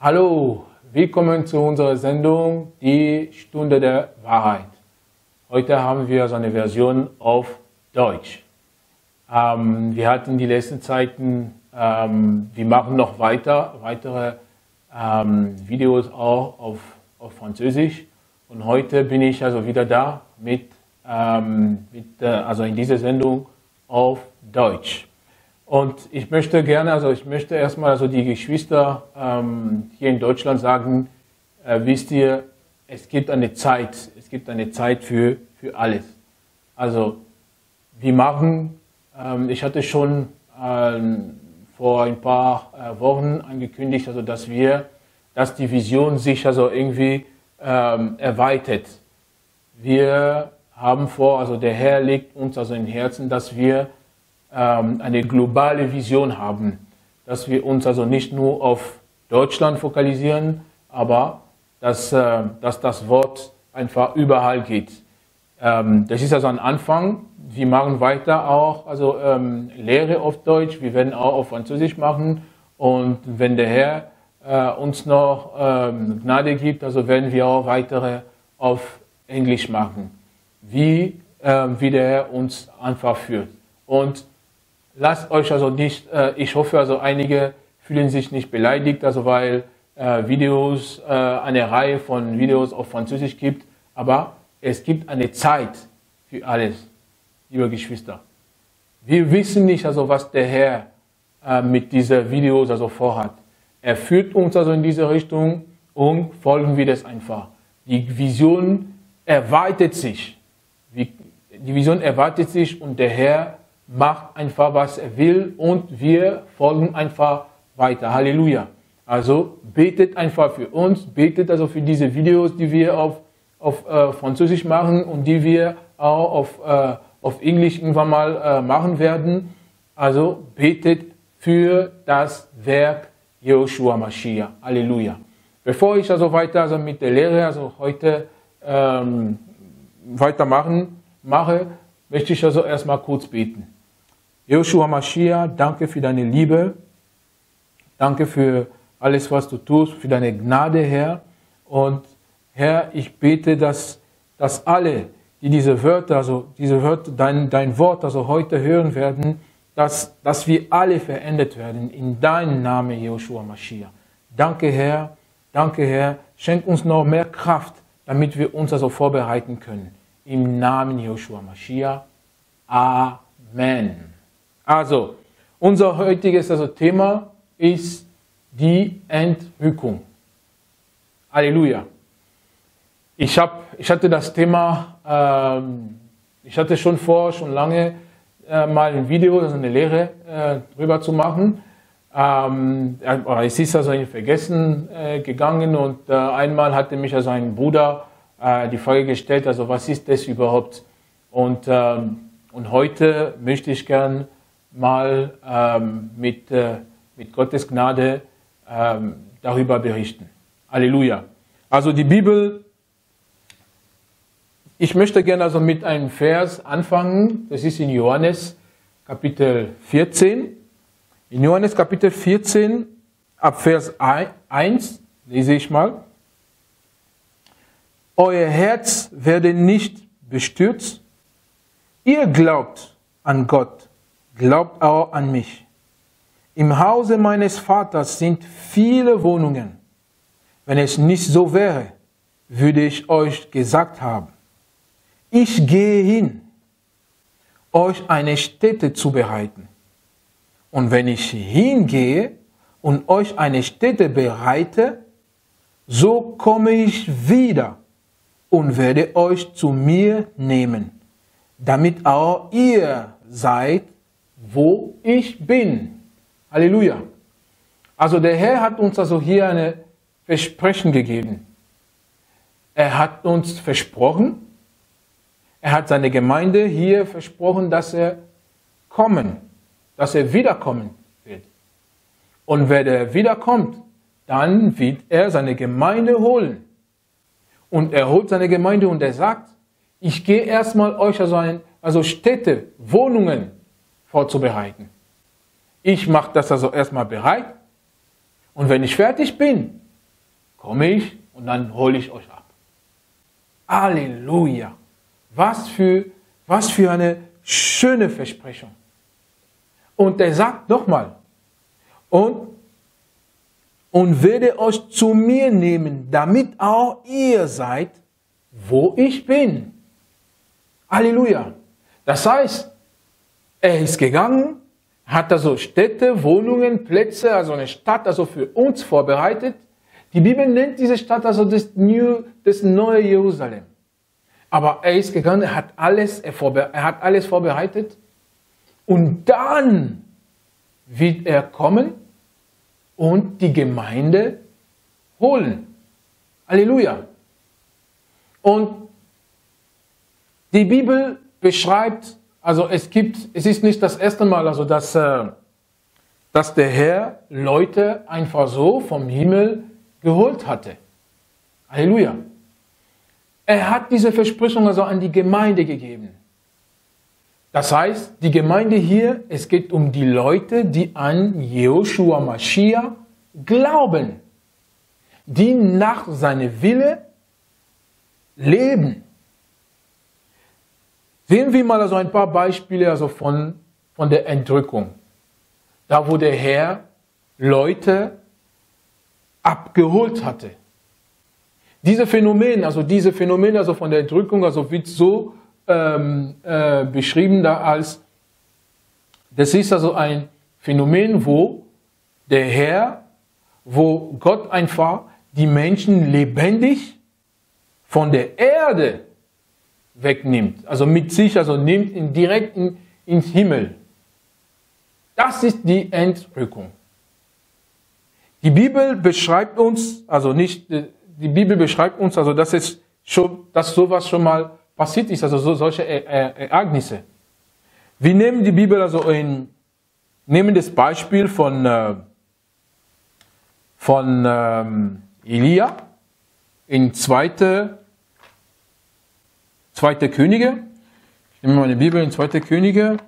Hallo, willkommen zu unserer Sendung Die Stunde der Wahrheit. Heute haben wir so eine Version auf Deutsch. Wir hatten die letzten Zeiten, wir machen noch weitere Videos auch auf Französisch. Und heute bin ich also wieder da also in dieser Sendung auf Deutsch. Und ich möchte erstmal die Geschwister hier in Deutschland sagen, wisst ihr, es gibt eine Zeit für alles. Also wir machen, ich hatte schon vor ein paar Wochen angekündigt, also dass die Vision sich also irgendwie erweitert. Wir haben vor, also der Herr legt uns also im Herzen, dass wir eine globale Vision haben, dass wir uns also nicht nur auf Deutschland fokussieren, aber dass das Wort einfach überall geht. Das ist also ein Anfang. Wir machen weiter auch, also Lehre auf Deutsch, wir werden auch auf Französisch machen und wenn der Herr uns noch Gnade gibt, also werden wir auch weitere auf Englisch machen, wie der Herr uns einfach führt. Und lasst euch also nicht, ich hoffe also einige fühlen sich nicht beleidigt, also weil eine Reihe von Videos auf Französisch gibt, aber es gibt eine Zeit für alles, liebe Geschwister. Wir wissen nicht also, was der Herr mit diesen Videos also vorhat. Er führt uns also in diese Richtung und folgen wir das einfach. Die Vision erweitert sich. Die Vision erweitert sich und der Herr macht einfach, was er will und wir folgen einfach weiter. Halleluja. Also betet einfach für uns, betet also für diese Videos, die wir auf Französisch machen und die wir auch auf Englisch irgendwann mal machen werden. Also betet für das Werk Yeshua Mashiach. Halleluja. Bevor ich also weiter mit der Lehre, also heute mache, möchte ich also erstmal kurz beten. Yeshua Mashiach, danke für deine Liebe, danke für alles, was du tust, für deine Gnade, Herr. Und Herr, ich bete, dass alle, die diese Wörter, dein Wort, also heute hören werden, dass wir alle verändert werden in deinem Namen, Yeshua Mashiach. Danke, Herr, schenk uns noch mehr Kraft, damit wir uns also vorbereiten können. Im Namen Yeshua Mashiach. Amen. Also, unser heutiges Thema ist die Entrückung. Halleluja. Ich hatte das Thema, ich hatte schon lange mal ein Video, also eine Lehre drüber zu machen. Es ist also in Vergessen gegangen und einmal hatte mich also ein Bruder die Frage gestellt, also was ist das überhaupt? Und heute möchte ich gern mal mit Gottes Gnade darüber berichten. Halleluja. Also die Bibel, ich möchte gerne also mit einem Vers anfangen, das ist in Johannes Kapitel 14. In Johannes Kapitel 14, ab Vers 1, lese ich mal. Euer Herz werde nicht bestürzt. Ihr glaubt an Gott, glaubt auch an mich. Im Hause meines Vaters sind viele Wohnungen. Wenn es nicht so wäre, würde ich euch gesagt haben. Ich gehe hin, euch eine Stätte zu bereiten. Und wenn ich hingehe und euch eine Stätte bereite, so komme ich wieder und werde euch zu mir nehmen, damit auch ihr seid, wo ich bin. Halleluja. Also der Herr hat uns also hier ein Versprechen gegeben. Er hat uns versprochen, er hat seine Gemeinde hier versprochen, dass er wiederkommen wird. Und wenn er wiederkommt, dann wird er seine Gemeinde holen. Und er holt seine Gemeinde und er sagt, ich gehe erstmal euch also Städte, Wohnungen vorzubereiten. Ich mache das also erstmal bereit. Und wenn ich fertig bin, komme ich und dann hole ich euch ab. Halleluja! Was für eine schöne Versprechung. Und er sagt nochmal, und werde euch zu mir nehmen, damit auch ihr seid, wo ich bin. Halleluja. Das heißt, er ist gegangen, hat also Städte, Wohnungen, Plätze, also eine Stadt also für uns vorbereitet. Die Bibel nennt diese Stadt also das neue Jerusalem. Aber er ist gegangen, er hat alles vorbereitet und dann wird er kommen und die Gemeinde holen. Halleluja. Und die Bibel beschreibt, also es ist nicht das erste Mal, also dass der Herr Leute einfach so vom Himmel geholt hatte. Halleluja. Er hat diese Versprechung also an die Gemeinde gegeben. Das heißt, die Gemeinde hier, es geht um die Leute, die an Jehoshua Mashiach glauben, die nach seinem Wille leben. Sehen wir mal also ein paar Beispiele also von der Entrückung. Da wo der Herr Leute abgeholt hatte. Diese Phänomene also von der Entrückung, also wird so beschrieben da als, das ist also ein Phänomen, wo Gott einfach die Menschen lebendig von der Erde wegnimmt, also mit sich, also nimmt ihn direkt ins Himmel. Das ist die Entrückung. Die Bibel beschreibt uns, also dass sowas schon mal passiert ist, also solche Ereignisse. Wir nehmen die Bibel also nehmen das Beispiel von Elia in 2. Könige. Ich nehme meine Bibel in 2. Könige.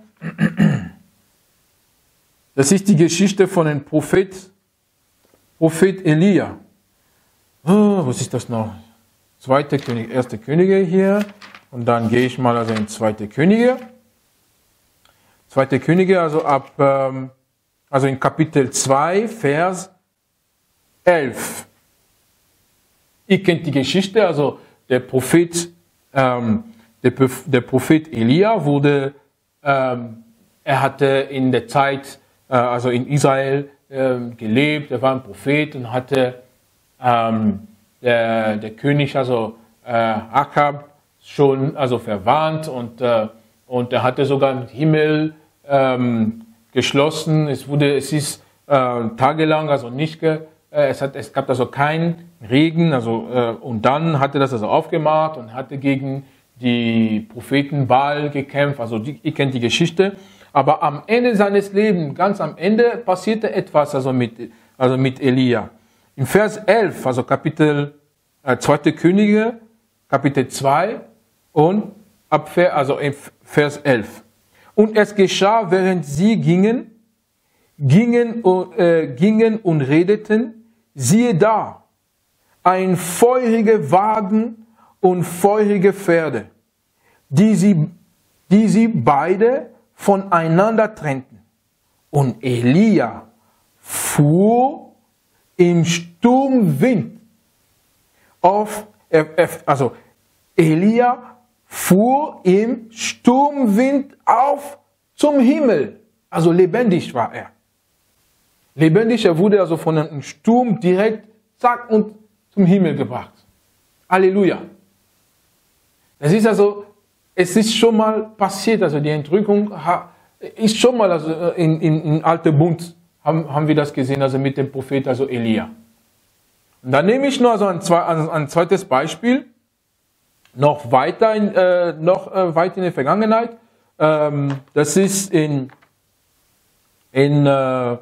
Das ist die Geschichte von dem Prophet Elia. Oh, was ist das noch? 2. Könige, 1. Könige hier. Und dann gehe ich mal also in 2. Könige. 2. Könige, also also in Kapitel 2, Vers 11. Ihr kennt die Geschichte, also der Prophet Elia wurde, er hatte in der Zeit, also in Israel gelebt, er war ein Prophet und hatte der König, also Achab, schon also verwarnt und er hatte sogar den Himmel geschlossen. Es ist tagelang also nicht es gab also keinen Regen, also und dann hatte das also aufgemacht und hatte gegen die Propheten Baal gekämpft. Also ihr kennt die Geschichte. Aber am Ende seines Lebens, ganz am Ende, passierte etwas also mit Elia. In Vers 11, also 2. Könige, Kapitel 2 und in Vers 11. Und es geschah, während sie gingen und redeten, siehe da, ein feuriger Wagen und feurige Pferde, die sie beide voneinander trennten. Und Elia fuhr im Sturmwind Elia fuhr im Sturmwind auf zum Himmel. Also lebendig war er. Lebendig, er wurde also von einem Sturm direkt, zack, und zum Himmel gebracht. Halleluja. Das ist also, es ist schon mal passiert, also die Entrückung ist schon mal, also in Alten Bund haben wir das gesehen, also mit dem Prophet, also Elia. Und dann nehme ich nur also ein zweites Beispiel, noch weiter in der Vergangenheit. Das ist in 1.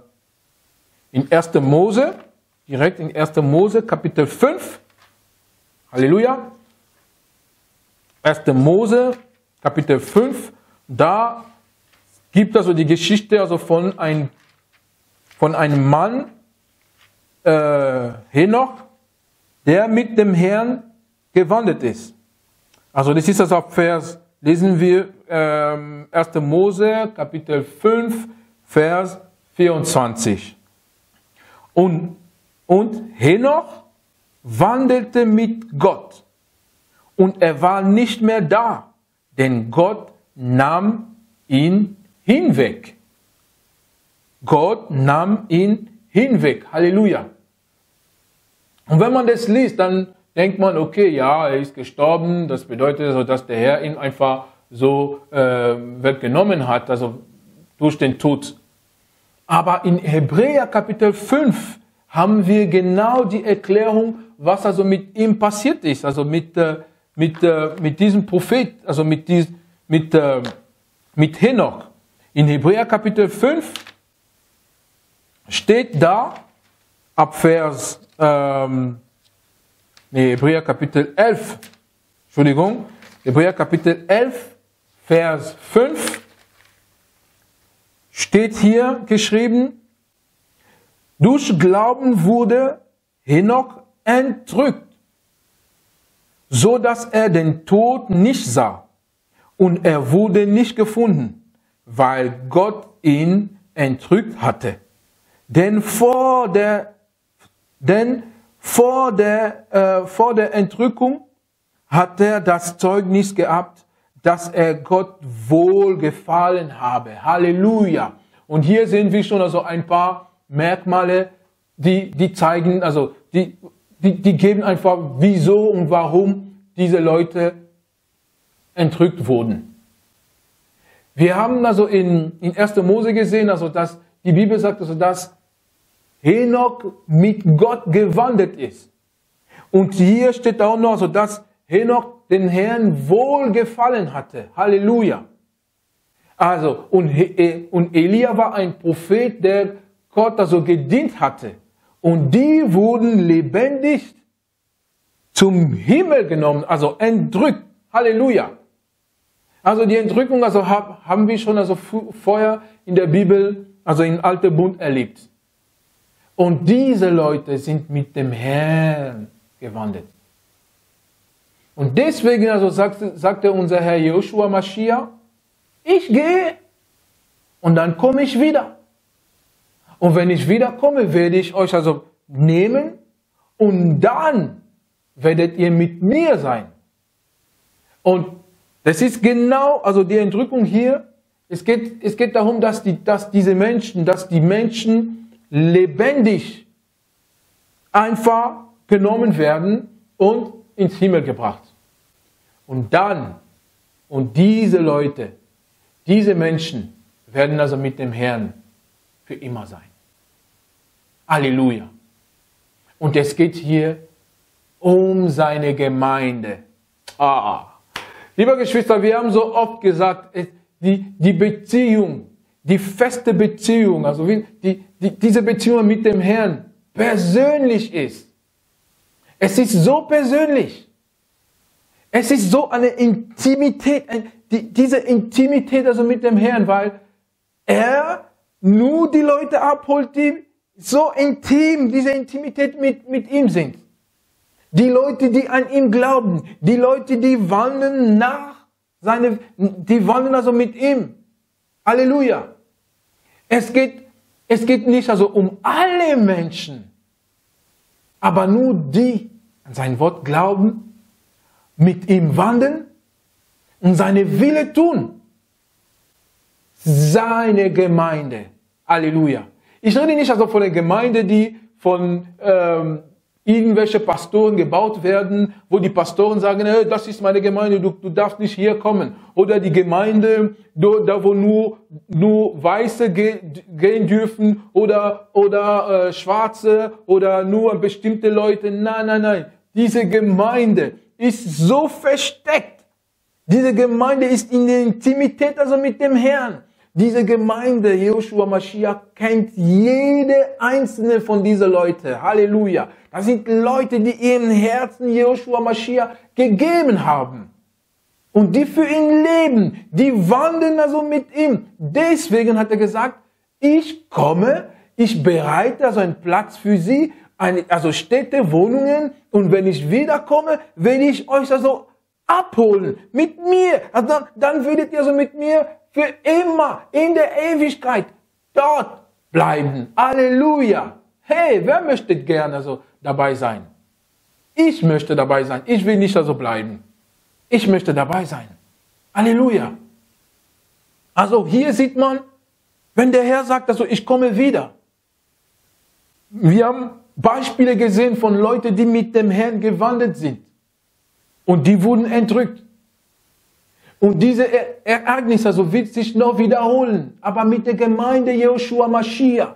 Mose, direkt in 1. Mose, Kapitel 5. Halleluja. 1. Mose, Kapitel 5. Da gibt also die Geschichte also von einem Mann, Henoch, der mit dem Herrn gewandelt ist. Also das ist das auf Vers, lesen wir 1. Mose, Kapitel 5, Vers 24. Und Henoch wandelte mit Gott. Und er war nicht mehr da, denn Gott nahm ihn hinweg. Gott nahm ihn hinweg. Halleluja. Und wenn man das liest, dann denkt man, okay, ja, er ist gestorben. Das bedeutet also, dass der Herr ihn einfach so weggenommen hat, also durch den Tod. Aber in Hebräer Kapitel 5 haben wir genau die Erklärung, was also mit ihm passiert ist, also mit diesem Prophet, also mit Henoch. In Hebräer Kapitel 5 steht da, ab Vers, Hebräer Kapitel 11, Entschuldigung, Hebräer Kapitel 11, Vers 5, steht hier geschrieben, durch Glauben wurde Henoch entrückt, so dass er den Tod nicht sah, und er wurde nicht gefunden, weil Gott ihn entrückt hatte. Denn vor der Entrückung hat er das Zeugnis gehabt, dass er Gott wohlgefallen habe. Halleluja. Und hier sehen wir schon also ein paar Merkmale, die zeigen, also die geben einfach, wieso und warum diese Leute entrückt wurden. Wir haben also in 1. Mose gesehen, also dass die Bibel sagt, also dass Henoch mit Gott gewandelt ist. Und hier steht auch noch, also dass Henoch den Herrn wohlgefallen hatte. Halleluja. Also, und Elia war ein Prophet, der Gott also gedient hatte. Und die wurden lebendig zum Himmel genommen, also entrückt. Halleluja. Also die Entrückung also haben wir schon also vorher in der Bibel, also im Alten Bund erlebt. Und diese Leute sind mit dem Herrn gewandelt. Und deswegen also sagte unser Herr Joshua Mashiach, ich gehe und dann komme ich wieder. Und wenn ich wiederkomme, werde ich euch also nehmen und dann werdet ihr mit mir sein. Und das ist genau, also die Entrückung hier, es geht darum, dass die Menschen lebendig einfach genommen werden und ins Himmel gebracht. Und dann, und diese Leute, diese Menschen werden also mit dem Herrn für immer sein. Halleluja. Und es geht hier um seine Gemeinde. Lieber Geschwister, wir haben so oft gesagt, die Beziehung, die feste Beziehung, also diese Beziehung mit dem Herrn persönlich ist. Es ist so persönlich. Es ist so eine Intimität, diese Intimität also mit dem Herrn, weil er nur die Leute abholt, die so intim, diese Intimität mit ihm sind. Die Leute, die an ihn glauben, die Leute, die wandeln die wandeln also mit ihm. Halleluja. Es geht nicht also um alle Menschen, aber nur die an sein Wort glauben, mit ihm wandeln und seine Wille tun. Seine Gemeinde. Halleluja. Ich rede nicht also von der Gemeinde, die von irgendwelche Pastoren gebaut werden, wo die Pastoren sagen, hey, das ist meine Gemeinde, du darfst nicht hier kommen. Oder die Gemeinde, da wo nur Weiße gehen dürfen oder Schwarze oder nur bestimmte Leute. Nein. Diese Gemeinde ist so versteckt. Diese Gemeinde ist in der Intimität, also mit dem Herrn. Diese Gemeinde, Joshua Mashiach, kennt jede einzelne von diesen Leuten. Halleluja. Das sind Leute, die ihren Herzen Joshua Mashiach gegeben haben. Und die für ihn leben. Die wandeln also mit ihm. Deswegen hat er gesagt, ich komme, ich bereite also einen Platz für sie also Städte, Wohnungen, und wenn ich wiederkomme, werde ich euch also abholen mit mir. Also dann werdet ihr so mit mir für immer in der Ewigkeit dort bleiben. Halleluja. Hey, wer möchte gerne so dabei sein? Ich möchte dabei sein. Ich will nicht also bleiben. Ich möchte dabei sein. Halleluja. Also hier sieht man, wenn der Herr sagt, also ich komme wieder. Wir haben Beispiele gesehen von Leuten, die mit dem Herrn gewandelt sind. Und die wurden entrückt. Und diese Ereignisse also wird sich noch wiederholen. Aber mit der Gemeinde Jehoshua Mashiach.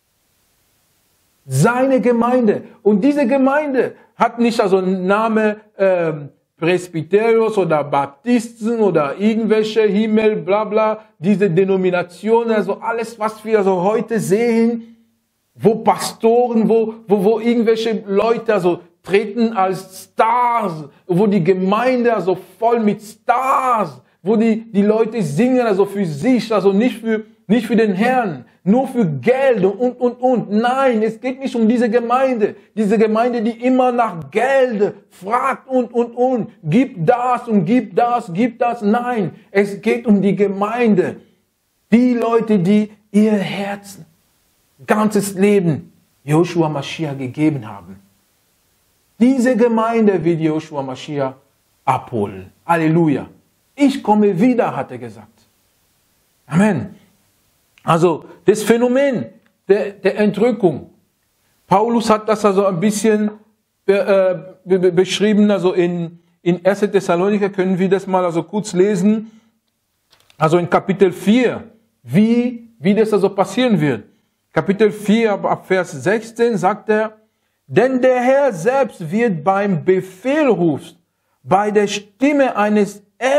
Seine Gemeinde. Und diese Gemeinde hat nicht also einen Namen Presbyterios oder Baptisten oder irgendwelche Himmel, bla bla, diese Denominationen, also alles, was wir also heute sehen, wo Pastoren, wo irgendwelche Leute also treten als Stars, wo die Gemeinde also voll mit Stars, wo die Leute singen also für sich, also nicht für den Herrn, nur für Geld und. Nein, es geht nicht um diese Gemeinde, die immer nach Geld fragt und. Gib das und gib das. Nein, es geht um die Gemeinde, die Leute, die ihr Herz, ganzes Leben Jehoshua Mashiach gegeben haben. Diese Gemeinde wird Jehoshua Mashiach abholen. Halleluja. Ich komme wieder, hat er gesagt. Amen. Also das Phänomen der Entrückung. Paulus hat das also ein bisschen beschrieben, also in 1. Thessalonicher können wir das mal also kurz lesen. Also in Kapitel 4, wie das also passieren wird. Kapitel 4, ab Vers 16 sagt er, denn der Herr selbst wird beim Befehlruf, bei der Stimme eines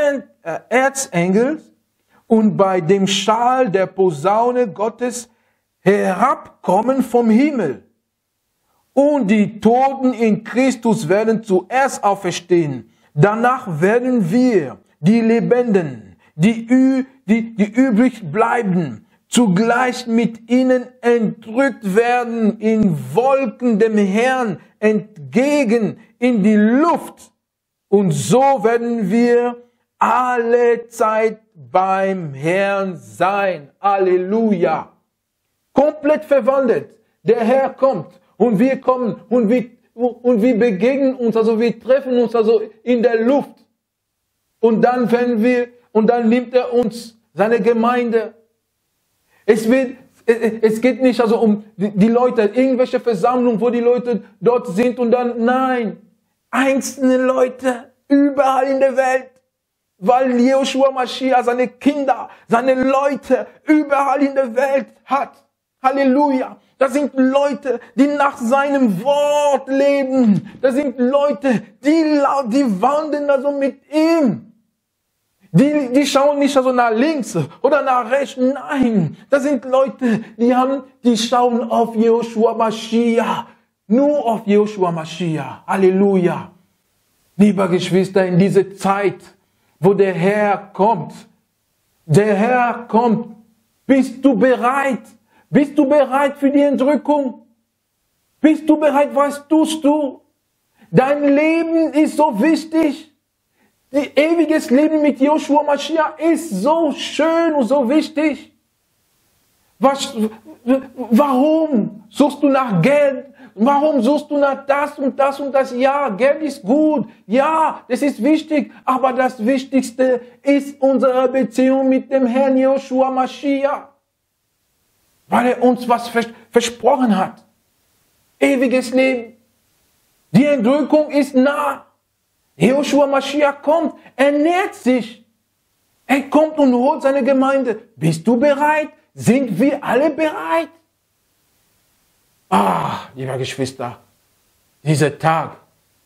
Erzengels und bei dem Schall der Posaune Gottes herabkommen vom Himmel. Und die Toten in Christus werden zuerst auferstehen. Danach werden wir, die Lebenden, die übrig bleiben, zugleich mit ihnen entrückt werden in Wolken dem Herrn entgegen in die Luft. Und so werden wir alle Zeit beim Herrn sein. Halleluja. Komplett verwandelt. Der Herr kommt und wir kommen und wir begegnen uns, also wir treffen uns also in der Luft. Und dann nimmt er uns, seine Gemeinde. Es geht nicht also um die Leute, irgendwelche Versammlungen, wo die Leute dort sind und dann, nein, einzelne Leute überall in der Welt, weil Jehoshua Mashiach seine Kinder, seine Leute überall in der Welt hat. Halleluja. Das sind Leute, die nach seinem Wort leben. Das sind Leute, die wandeln also mit ihm. Die schauen nicht also nach links oder nach rechts. Nein, das sind Leute, die schauen auf Jehoshua Mashiach. Nur auf Jehoshua Mashiach. Halleluja. Lieber Geschwister, in diese Zeit, wo der Herr kommt, bist du bereit? Bist du bereit für die Entrückung? Bist du bereit? Was tust du? Dein Leben ist so wichtig. Das ewiges Leben mit Jehoshua Mashiach ist so schön und so wichtig. Warum suchst du nach Geld? Warum suchst du nach das und das und das? Ja, Geld ist gut. Ja, das ist wichtig. Aber das Wichtigste ist unsere Beziehung mit dem Herrn Jehoshua Mashiach. Weil er uns was versprochen hat. Ewiges Leben. Die Entrückung ist nah. Jehoshua Mashiach kommt, er nähert sich. Er kommt und holt seine Gemeinde. Bist du bereit? Sind wir alle bereit? Lieber Geschwister, dieser Tag,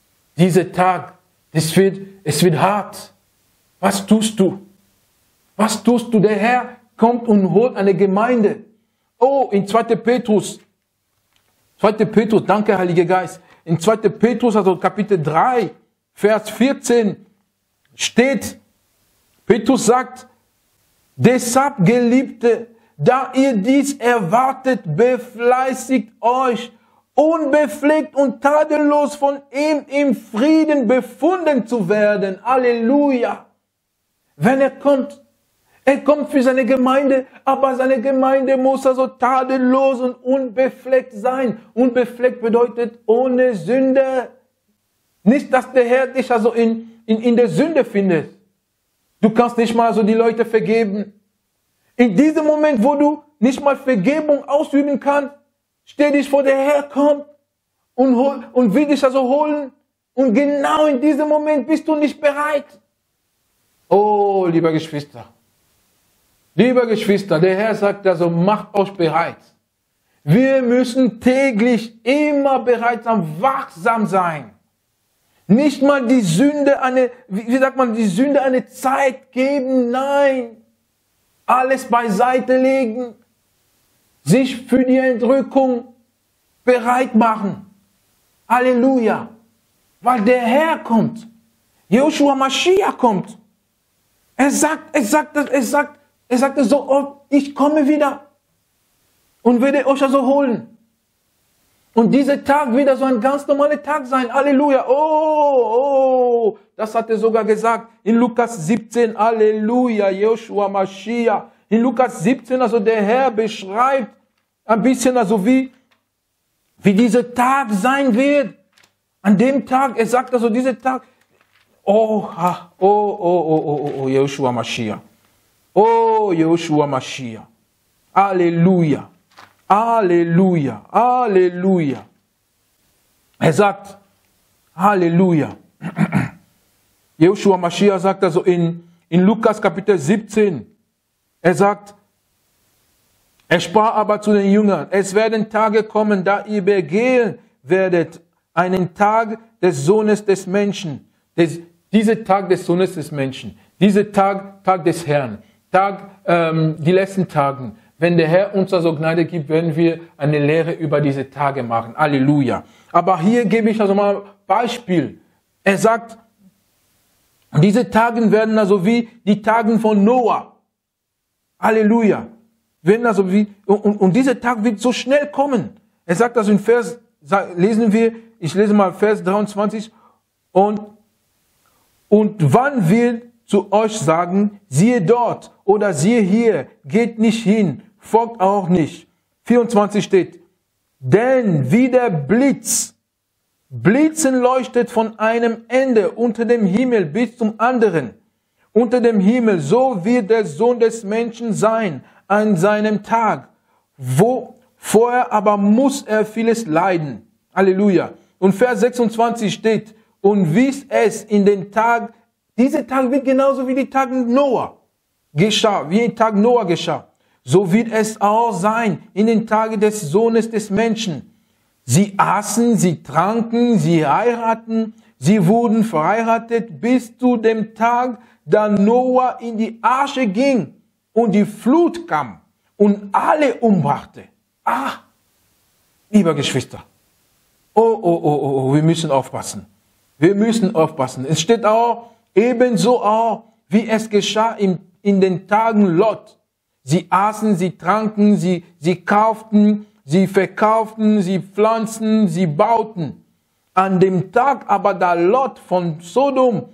es wird hart. Was tust du? Was tust du? Der Herr kommt und holt eine Gemeinde. Oh, in 2. Petrus, danke Heiliger Geist, in 2. Petrus, also Kapitel 3, Vers 14 steht, Petrus sagt, deshalb, Geliebte, da ihr dies erwartet, befleißigt euch unbefleckt und tadellos von ihm im Frieden befunden zu werden. Halleluja. Wenn er kommt für seine Gemeinde, aber seine Gemeinde muss also tadellos und unbefleckt sein. Unbefleckt bedeutet ohne Sünde. Nicht, dass der Herr dich also in der Sünde findet. Du kannst nicht mal so die Leute vergeben. In diesem Moment, wo du nicht mal Vergebung ausüben kannst, stell dich vor, der Herr kommt und will dich also holen. Und genau in diesem Moment bist du nicht bereit. Oh, lieber Geschwister, der Herr sagt also, macht euch bereit. Wir müssen täglich immer bereit sein, wachsam sein. Nicht mal die Sünde die Sünde eine Zeit geben, nein. Alles beiseite legen, sich für die Entrückung bereit machen. Halleluja. Weil der Herr kommt. Joshua Mashiach kommt. Er sagte so oft, ich komme wieder und werde euch also holen. Und dieser Tag wird so ein ganz normaler Tag sein. Halleluja. Oh, das hat er sogar gesagt in Lukas 17. Halleluja, Joshua Mashiach. In Lukas 17, also der Herr beschreibt ein bisschen also wie dieser Tag sein wird. An dem Tag, er sagt also dieser Tag, Joshua Mashiach. Oh, Joshua Mashiach. Halleluja. Halleluja, Halleluja. Er sagt, Halleluja. Joshua Mashiach sagt also in Lukas Kapitel 17, er sagt, er sprach aber zu den Jüngern, es werden Tage kommen, da ihr begehen werdet, einen Tag des Sohnes des Menschen. Dieser Tag des Sohnes des Menschen, dieser Tag des Herrn, die letzten Tagen. Wenn der Herr uns also Gnade gibt, werden wir eine Lehre über diese Tage machen. Halleluja. Aber hier gebe ich also mal ein Beispiel. Er sagt, diese Tage werden also wie die Tage von Noah. Halleluja. Werden also und dieser Tag wird so schnell kommen. Er sagt also in ich lese mal Vers 23. Und wann will zu euch sagen, siehe dort oder siehe hier, geht nicht hin, folgt auch nicht. 24 steht, denn wie der Blitzen leuchtet von einem Ende unter dem Himmel bis zum anderen, unter dem Himmel, so wird der Sohn des Menschen sein an seinem Tag, vorher aber muss er vieles leiden. Halleluja. Und Vers 26 steht, und wie es in den Tag, dieser Tag wird genauso wie die Tage Noah geschah, wie der Tag Noah geschah. So wird es auch sein in den Tagen des Sohnes des Menschen. Sie aßen, sie tranken, sie heiraten, sie wurden verheiratet bis zu dem Tag, da Noah in die Arche ging und die Flut kam und alle umbrachte. Lieber Geschwister, wir müssen aufpassen. Wir müssen aufpassen. Es steht auch, ebenso auch, wie es geschah in den Tagen Lot. Sie aßen, sie tranken, sie kauften, sie verkauften, sie pflanzten, sie bauten. An dem Tag aber, da Lot von Sodom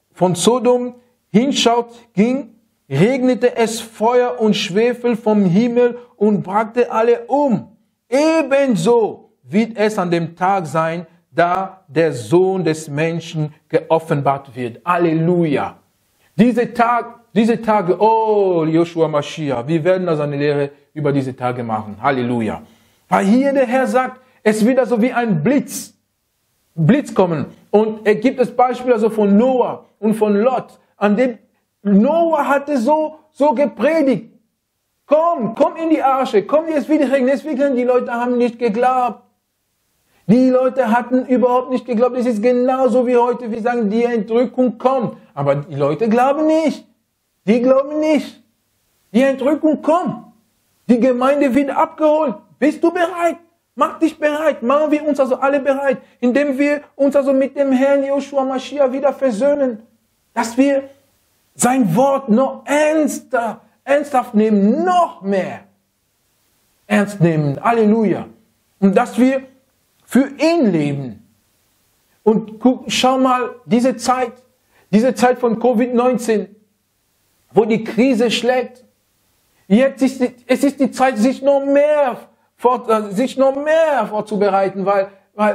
hinschaut ging, regnete es Feuer und Schwefel vom Himmel und brachte alle um. Ebenso wird es an dem Tag sein, da der Sohn des Menschen geoffenbart wird. Halleluja. Diese Tage, oh Joshua Mashiach, wir werden also eine Lehre über diese Tage machen. Halleluja. Weil hier der Herr sagt, es wird also wie ein Blitz kommen. Und er gibt das Beispiel also von Noah und von Lot, an dem Noah hatte so gepredigt. Komm in die Arche, komm, jetzt wird regnen. Die Leute haben nicht geglaubt. Die Leute hatten überhaupt nicht geglaubt. Es ist genauso wie heute. Wir sagen, die Entrückung kommt. Aber die Leute glauben nicht. Die glauben nicht. Die Entrückung kommt. Die Gemeinde wird abgeholt. Bist du bereit? Mach dich bereit. Machen wir uns also alle bereit, indem wir uns also mit dem Herrn Joshua Mashiach wieder versöhnen. Dass wir sein Wort noch ernsthaft nehmen, noch mehr ernst nehmen. Halleluja. Und dass wir für ihn leben. Und schau mal, diese Zeit von Covid-19, wo die Krise schlägt, jetzt es ist die Zeit, sich noch mehr vorzubereiten, weil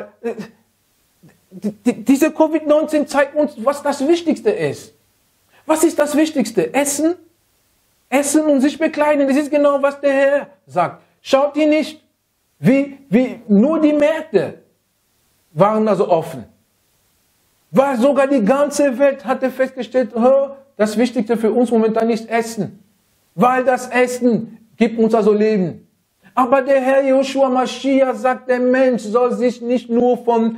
diese Covid-19 zeigt uns, was das Wichtigste ist. Was ist das Wichtigste? Essen? Essen und sich bekleiden. Das ist genau, was der Herr sagt. Schaut ihr nicht, wie nur die Märkte waren also offen. Weil sogar die ganze Welt hatte festgestellt, das Wichtigste für uns momentan ist Essen. Weil das Essen gibt uns also Leben. Aber der Herr Joshua Mashiach sagt, der Mensch soll sich nicht nur von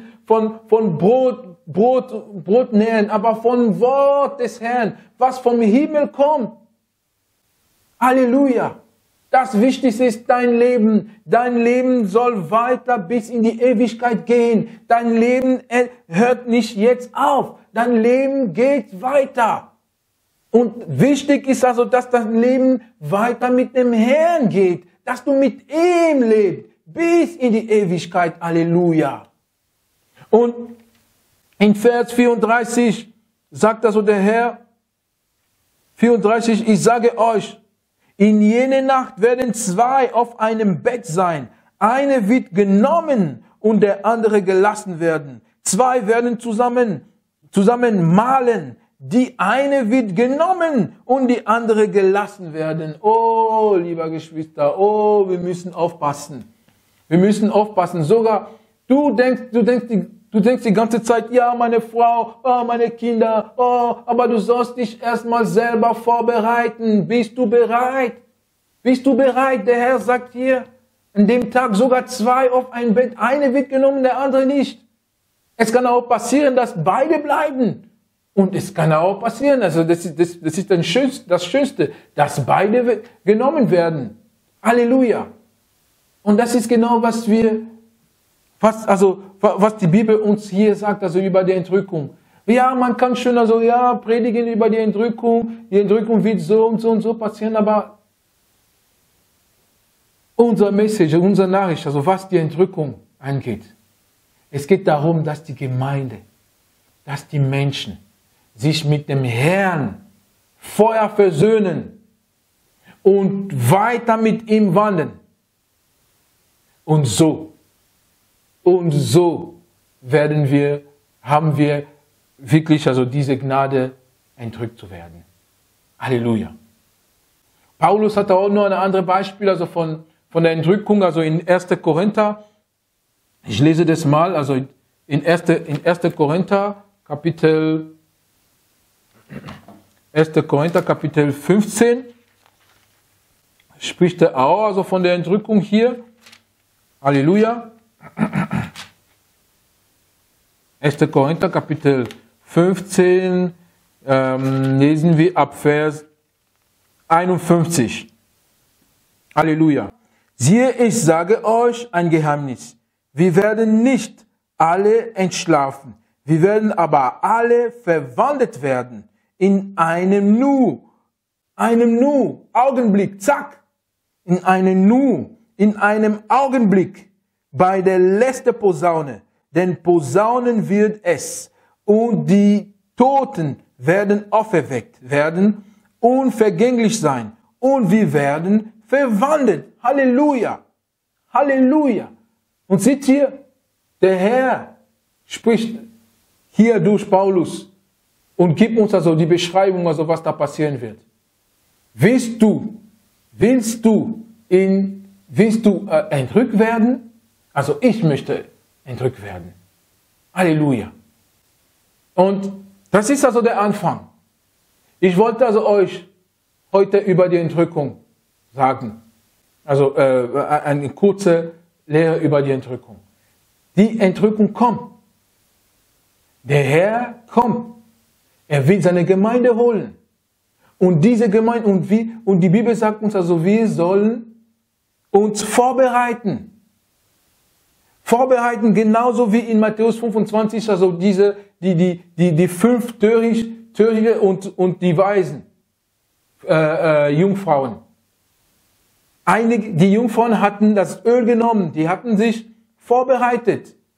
Brot nähren, aber vom Wort des Herrn, was vom Himmel kommt. Halleluja. Das Wichtigste ist dein Leben. Dein Leben soll weiter bis in die Ewigkeit gehen. Dein Leben hört nicht jetzt auf. Dein Leben geht weiter. Und wichtig ist also, dass dein Leben weiter mit dem Herrn geht. Dass du mit ihm lebst. Bis in die Ewigkeit. Halleluja. Und in Vers 34 sagt also der Herr, 34, ich sage euch, in jener Nacht werden zwei auf einem Bett sein. Eine wird genommen und der andere gelassen werden. Zwei werden zusammen mahlen. Die eine wird genommen und die andere gelassen werden. Oh, lieber Geschwister, oh, wir müssen aufpassen. Wir müssen aufpassen. Sogar du denkst die ganze Zeit, ja, meine Frau, oh, meine Kinder, oh, aber du sollst dich erstmal selber vorbereiten. Bist du bereit? Bist du bereit? Der Herr sagt hier, an dem Tag sogar zwei auf ein Bett. Eine wird genommen, der andere nicht. Es kann auch passieren, dass beide bleiben. Und es kann auch passieren, also das ist das Schönste, dass beide genommen werden. Halleluja. Und das ist genau, was die Bibel uns hier sagt, also über die Entrückung. Ja, man kann schön predigen über die Entrückung wird so und so und so passieren, aber unser Message, unsere Nachricht, also was die Entrückung angeht, es geht darum, dass die Gemeinde, dass die Menschen sich mit dem Herrn vorher versöhnen und weiter mit ihm wandeln. Und so haben wir wirklich also diese Gnade, entrückt zu werden. Halleluja. Paulus hatte auch nur ein anderes Beispiel, also von der Entrückung, also in 1. Korinther. Ich lese das mal, also in 1. Korinther, Kapitel 15, spricht er auch also von der Entrückung hier. Halleluja. 1. Korinther, Kapitel 15, lesen wir ab Vers 51. Halleluja. Siehe, ich sage euch ein Geheimnis. Wir werden nicht alle entschlafen. Wir werden aber alle verwandelt werden. In einem Augenblick, zack. In einem Augenblick, bei der letzten Posaune. Denn Posaunen wird es. Und die Toten werden auferweckt werden, unvergänglich sein. Und wir werden verwandelt. Halleluja. Halleluja. Und seht ihr, der Herr spricht hier durch Paulus und gibt uns also die Beschreibung, also was da passieren wird. Willst du entrückt werden? Also ich möchte entrückt werden. Halleluja. Und das ist also der Anfang. Ich wollte also euch heute über die Entrückung sagen. Also eine kurze Lehre über die Entrückung. Die Entrückung kommt. Der Herr kommt. Er will seine Gemeinde holen. Und diese Gemeinde, und die Bibel sagt uns also, wir sollen uns vorbereiten. Vorbereiten, genauso wie in Matthäus 25, also die 5 Törichte und die Weisen, Jungfrauen. Die Jungfrauen hatten das Öl genommen, die hatten sich vorbereitet.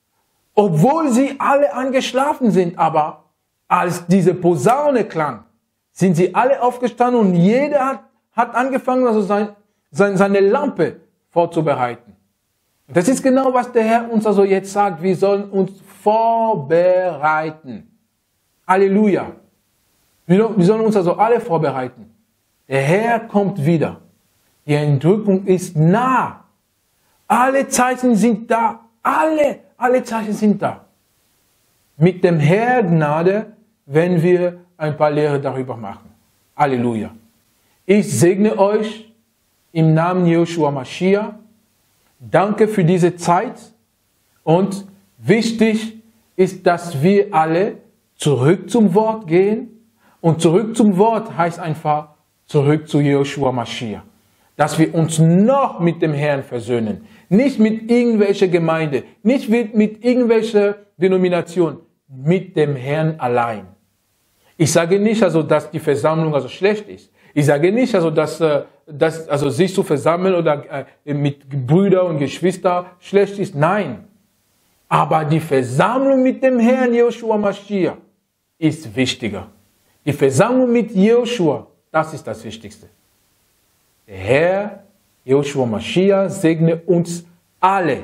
Obwohl sie alle angeschlafen sind, aber als diese Posaune klang, sind sie alle aufgestanden und jeder hat angefangen, also seine Lampe vorzubereiten. Und das ist genau, was der Herr uns also jetzt sagt. Wir sollen uns vorbereiten. Halleluja. Wir sollen uns also alle vorbereiten. Der Herr kommt wieder. Die Entrückung ist nah. Alle Zeichen sind da. Alle Zeichen sind da. Mit dem Herr Gnade, wenn wir ein paar Lehre darüber machen. Halleluja. Ich segne euch im Namen Jehoshua Mashiach. Danke für diese Zeit. Und wichtig ist, dass wir alle zurück zum Wort gehen. Und zurück zum Wort heißt einfach zurück zu Jehoshua Mashiach. Dass wir uns noch mit dem Herrn versöhnen. Nicht mit irgendwelcher Gemeinde, nicht mit irgendwelcher Denomination, mit dem Herrn allein. Ich sage nicht also, dass die Versammlung also schlecht ist. Ich sage nicht also, dass also sich zu versammeln oder mit Brüdern und Geschwistern schlecht ist. Nein. Aber die Versammlung mit dem Herrn Jehoshua Mashiach ist wichtiger. Die Versammlung mit Jehoshua, das ist das Wichtigste. Der Herr Jehoshua Mashiach segne uns alle.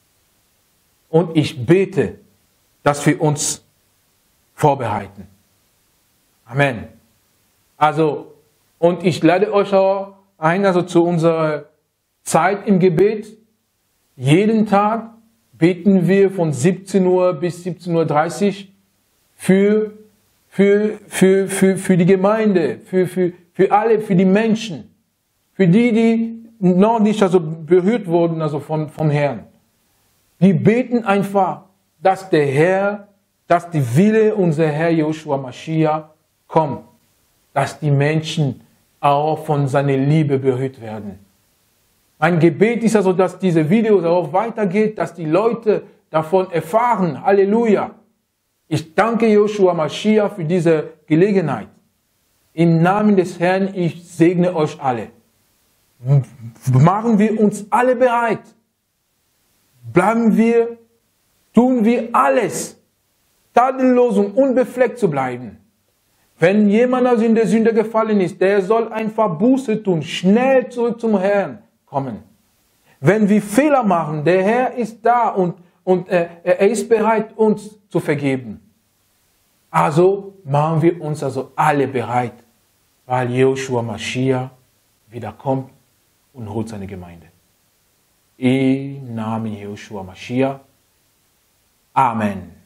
Und ich bete, dass wir uns vorbereiten. Amen. Also, und ich lade euch auch ein, also zu unserer Zeit im Gebet. Jeden Tag beten wir von 17 Uhr bis 17:30 Uhr für die Gemeinde, für alle, für die Menschen. Für die noch nicht also berührt wurden also vom Herrn. Wir beten einfach, dass der Herr, dass die Wille unser Herr Jehoshua Mashiach kommt. Dass die Menschen auch von seiner Liebe berührt werden. Mein Gebet ist also, dass diese Videos auch weitergeht, dass die Leute davon erfahren. Halleluja. Ich danke Jehoshua Mashiach für diese Gelegenheit. Im Namen des Herrn, ich segne euch alle. Machen wir uns alle bereit. Tun wir alles, tadellos und unbefleckt zu bleiben. Wenn jemand also in der Sünde gefallen ist, der soll einfach Buße tun, schnell zurück zum Herrn kommen. Wenn wir Fehler machen, der Herr ist da und er ist bereit, uns zu vergeben. Also machen wir uns also alle bereit, weil Jehoshua Mashiach wieder kommt und holt seine Gemeinde. Im Namen Jehoshua Mashiach. Amen.